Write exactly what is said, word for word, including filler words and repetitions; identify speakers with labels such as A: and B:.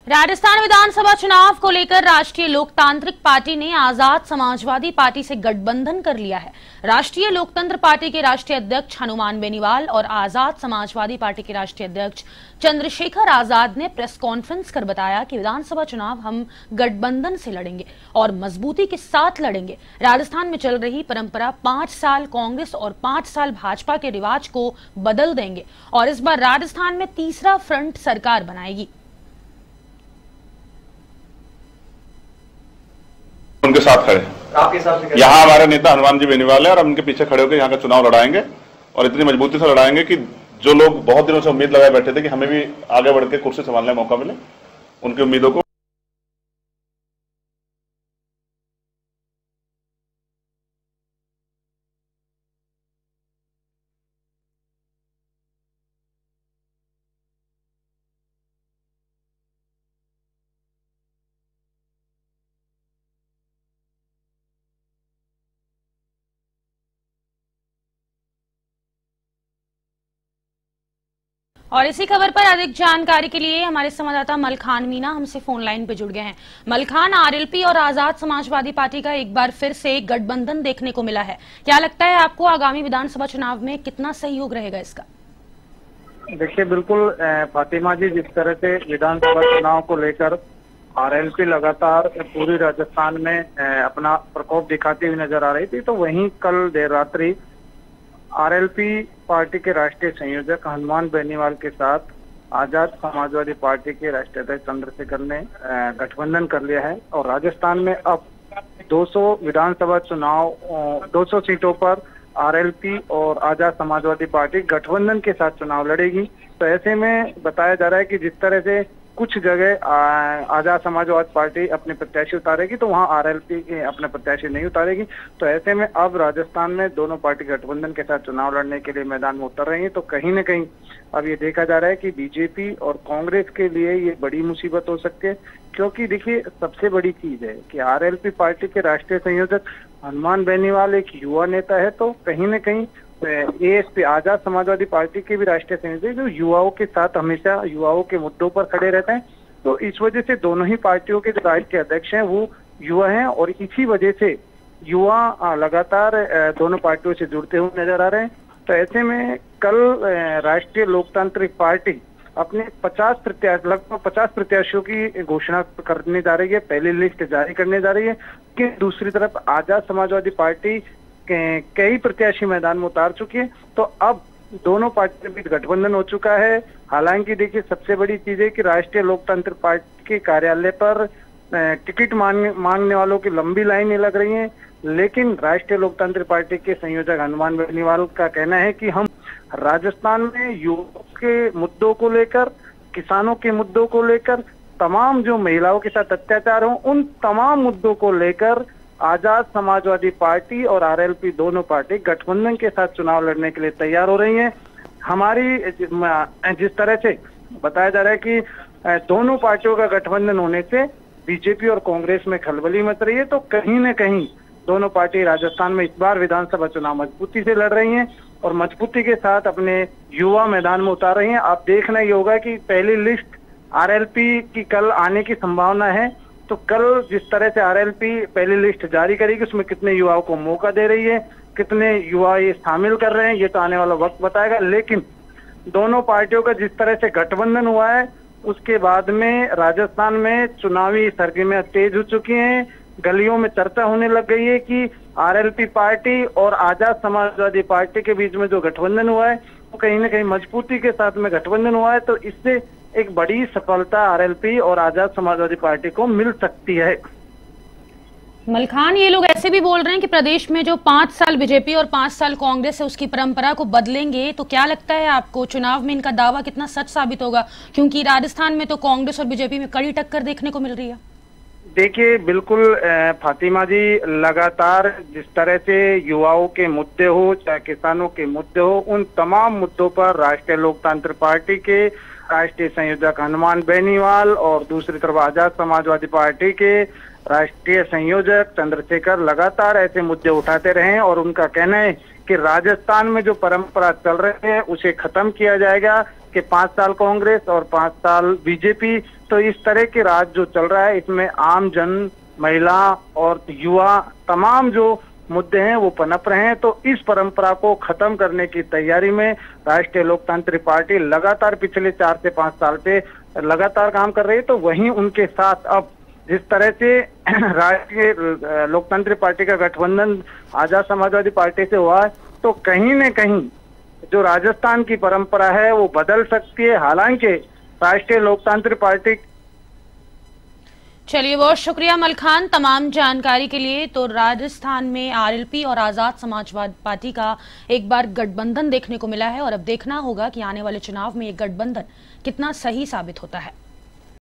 A: राजस्थान विधानसभा चुनाव को लेकर राष्ट्रीय लोकतांत्रिक पार्टी ने आजाद समाजवादी पार्टी से गठबंधन कर लिया है। राष्ट्रीय लोकतंत्र पार्टी के राष्ट्रीय अध्यक्ष हनुमान बेनीवाल और आजाद समाजवादी पार्टी के राष्ट्रीय अध्यक्ष चंद्रशेखर आजाद ने प्रेस कॉन्फ्रेंस कर बताया कि विधानसभा चुनाव हम गठबंधन से लड़ेंगे और मजबूती के साथ लड़ेंगे। राजस्थान में चल रही परंपरा पांच साल कांग्रेस और पांच साल भाजपा के रिवाज को बदल देंगे और इस बार राजस्थान में तीसरा फ्रंट सरकार बनाएगी।
B: उनके साथ खड़े आपके साथ यहाँ हमारे नेता हनुमान जी बेनीवाल है और हम उनके पीछे खड़े होकर यहाँ का चुनाव लड़ाएंगे और इतनी मजबूती से लड़ाएंगे कि जो लोग बहुत दिनों से उम्मीद लगाए बैठे थे कि हमें भी आगे बढ़ के कुर्सी संभालने का मौका मिले, उनकी उम्मीदों को
A: और इसी खबर पर अधिक जानकारी के लिए हमारे संवाददाता मलखान मीना हमसे फोन लाइन पे जुड़ गए हैं। मलखान, आरएलपी और आजाद समाजवादी पार्टी का एक बार फिर से गठबंधन देखने को मिला है। क्या लगता है आपको आगामी विधानसभा चुनाव में कितना सहयोग रहेगा इसका?
C: देखिए, बिल्कुल फातिमा जी, जिस तरह से विधानसभा चुनाव को लेकर आरएलपी लगातार पूरी राजस्थान में अपना प्रकोप दिखाती हुई नजर आ रही थी, तो वहीं कल देर रात्रि आरएलपी पार्टी के राष्ट्रीय संयोजक हनुमान बेनीवाल के साथ आजाद समाजवादी पार्टी के राष्ट्रीय अध्यक्ष चंद्रशेखर ने गठबंधन कर लिया है और राजस्थान में अब दो सौ विधानसभा चुनाव दो सौ सीटों पर आरएलपी और आजाद समाजवादी पार्टी गठबंधन के साथ चुनाव लड़ेगी। तो ऐसे में बताया जा रहा है कि जिस तरह से कुछ जगह आजाद समाजवादी पार्टी अपने प्रत्याशी उतारेगी तो वहां आरएलपी अपने प्रत्याशी नहीं उतारेगी। तो ऐसे में अब राजस्थान में दोनों पार्टी गठबंधन के साथ चुनाव लड़ने के लिए मैदान में उतर रही है। तो कहीं न कहीं अब ये देखा जा रहा है कि बीजेपी और कांग्रेस के लिए ये बड़ी मुसीबत हो सकती है, क्योंकि देखिए सबसे बड़ी चीज है कि आरएलपी पार्टी के राष्ट्रीय संयोजक हनुमान बेनीवाल एक युवा नेता है, तो कहीं न कहीं एएसपी आजाद समाजवादी पार्टी के भी राष्ट्रीय संयोजक जो युवाओं के साथ हमेशा युवाओं के मुद्दों पर खड़े रहते हैं, तो इस वजह से दोनों ही पार्टियों के जो राष्ट्रीय अध्यक्ष हैं वो युवा हैं और इसी वजह से युवा लगातार दोनों पार्टियों से जुड़ते हुए नजर आ रहे हैं। तो ऐसे में कल राष्ट्रीय लोकतांत्रिक पार्टी अपने पचास प्रत्याशी लगभग पचास प्रत्याशियों की घोषणा करने जा रही है, पहली लिस्ट जारी करने जा रही है कि दूसरी तरफ आजाद समाजवादी पार्टी कई प्रत्याशी मैदान में उतार चुकी है। तो अब दोनों पार्टी के बीच गठबंधन हो चुका है। हालांकि देखिए सबसे बड़ी चीज है कि राष्ट्रीय लोकतंत्र पार्टी के कार्यालय पर टिकट मांगने मांगने वालों की लंबी लाइनें लग रही हैं, लेकिन राष्ट्रीय लोकतंत्र पार्टी के संयोजक हनुमान बेनीवाल का कहना है कि हम राजस्थान में युवाओं के मुद्दों को लेकर, किसानों के मुद्दों को लेकर, तमाम जो महिलाओं के साथ अत्याचार हो उन तमाम मुद्दों को लेकर आजाद समाजवादी पार्टी और आरएलपी दोनों पार्टी गठबंधन के साथ चुनाव लड़ने के लिए तैयार हो रही हैं। हमारी जिस तरह से बताया जा रहा है कि दोनों पार्टियों का गठबंधन होने से बीजेपी और कांग्रेस में खलबली मच रही है, तो कहीं न कहीं दोनों पार्टी राजस्थान में इस बार विधानसभा चुनाव मजबूती से लड़ रही हैं और मजबूती के साथ अपने युवा मैदान में उतार रही हैं। आप देखना ये होगा कि पहली लिस्ट आरएलपी की कल आने की संभावना है, तो कल जिस तरह से आरएलपी पहली लिस्ट जारी करेगी उसमें कितने युवाओं को मौका दे रही है, कितने युवा ये शामिल कर रहे हैं, ये तो आने वाला वक्त बताएगा। लेकिन दोनों पार्टियों का जिस तरह से गठबंधन हुआ है उसके बाद में राजस्थान में चुनावी सरगर्मियां तेज हो चुकी हैं। गलियों में चर्चा होने लग गई है कि आरएलपी पार्टी और आजाद समाजवादी पार्टी के बीच में जो गठबंधन हुआ है वो कहीं ना कहीं मजबूती के साथ में गठबंधन हुआ है, तो इससे एक बड़ी सफलता आरएलपी और आजाद समाजवादी पार्टी को मिल सकती है।
A: मलखान, ये लोग ऐसे भी बोल रहे हैं कि प्रदेश में जो पांच साल बीजेपी और पांच साल कांग्रेस है उसकी परंपरा को बदलेंगे, तो क्या लगता है आपको चुनाव में इनका दावा कितना सच साबित होगा, क्योंकि राजस्थान में तो कांग्रेस और बीजेपी में कड़ी टक्कर देखने को मिल रही है?
C: देखिए, बिल्कुल फातिमा जी, लगातार जिस तरह से युवाओं के मुद्दे हो चाहे किसानों के मुद्दे हो उन तमाम मुद्दों पर राष्ट्रीय लोकतंत्र पार्टी के राष्ट्रीय संयोजक हनुमान बेनीवाल और दूसरी तरफ आजाद समाजवादी पार्टी के राष्ट्रीय संयोजक चंद्रशेखर लगातार ऐसे मुद्दे उठाते रहे और उनका कहना है कि राजस्थान में जो परंपरा चल रही है उसे खत्म किया जाएगा, कि पांच साल कांग्रेस और पांच साल बीजेपी। तो इस तरह के राज जो चल रहा है इसमें आम जन, महिला और युवा तमाम जो मुद्दे हैं वो पनप रहे हैं। तो इस परंपरा को खत्म करने की तैयारी में राष्ट्रीय लोकतांत्रिक पार्टी लगातार पिछले चार से पांच साल से लगातार काम कर रही है। तो वहीं उनके साथ अब जिस तरह से राष्ट्रीय लोकतांत्रिक पार्टी का गठबंधन आजाद समाजवादी पार्टी से हुआ है, तो कहीं न कहीं जो राजस्थान की परंपरा है वो बदल सकती है। हालांकि राष्ट्रीय लोकतांत्रिक पार्टी।
A: चलिए, बहुत शुक्रिया मलखान तमाम जानकारी के लिए। तो राजस्थान में आरएलपी और आजाद समाजवादी पार्टी का एक बार गठबंधन देखने को मिला है और अब देखना होगा कि आने वाले चुनाव में ये गठबंधन कितना सही साबित होता है।